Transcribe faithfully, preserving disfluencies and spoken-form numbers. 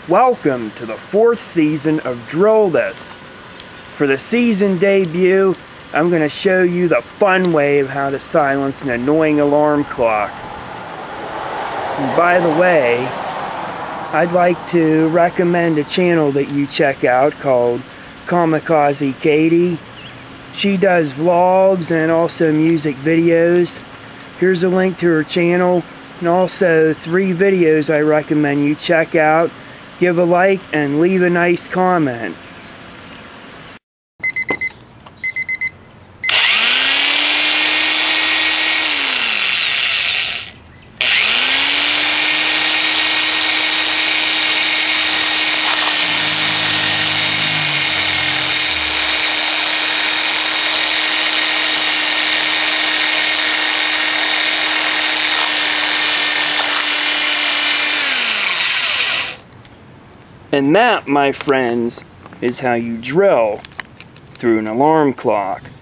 Welcome to the fourth season of Drill This. For the season debut, I'm going to show you the fun way of how to silence an annoying alarm clock. And by the way, I'd like to recommend a channel that you check out called Kamikaze Katie. She does vlogs and also music videos. Here's a link to her channel and also three videos I recommend you check out. Give a like and leave a nice comment. And that, my friends, is how you drill through an alarm clock.